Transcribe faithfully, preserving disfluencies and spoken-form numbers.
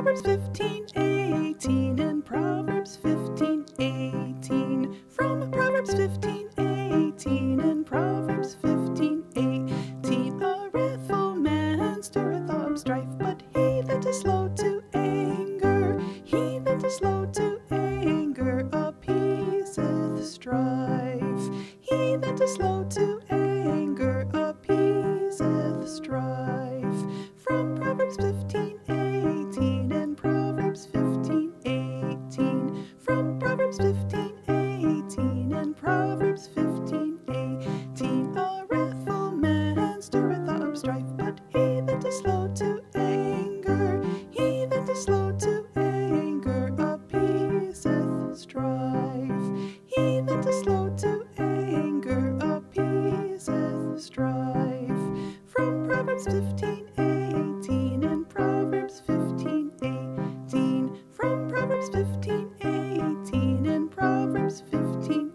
Proverbs fifteen eighteen and Proverbs fifteen eighteen. From Proverbs fifteen eighteen and Proverbs fifteen eighteen. A wrathful man stirreth up strife, but he that is slow to anger, he that is slow to anger appeaseth strife. He that is slow to anger appeaseth strife. From Proverbs fifteen eighteen and Proverbs fifteen eighteen. From Proverbs fifteen eighteen and Proverbs fifteen eighteen. A wrathful man stirreth up strife, but he that is slow to anger, he that is slow to anger appeaseth strife. He that is slow to anger appeaseth strife. From Proverbs fifteen eighteen and Proverbs fifteen eighteen. From Proverbs fifteen eighteen and Proverbs fifteen